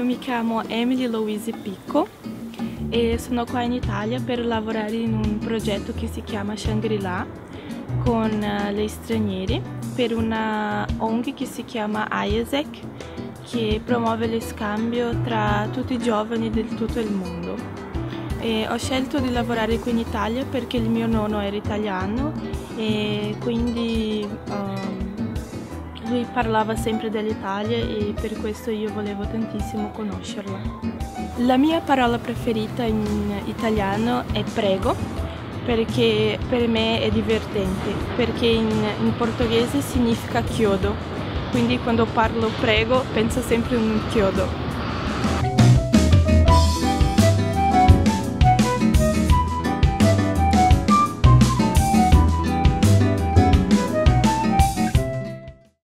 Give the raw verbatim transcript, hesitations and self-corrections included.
io mi chiamo Emily Louise Picco e sono qua in Italia per lavorare in un progetto che si chiama Shangri-La con gli stranieri per una O N G che si chiama AIESEC, che promuove lo scambio tra tutti i giovani di tutto il mondo. E ho scelto di lavorare qui in Italia perché il mio nonno era italiano e quindi um, lui parlava sempre dell'Italia e per questo io volevo tantissimo conoscerla. La mia parola preferita in italiano è prego, perché per me è divertente, perché in, in portoghese significa chiodo, quindi quando parlo prego penso sempre in un chiodo.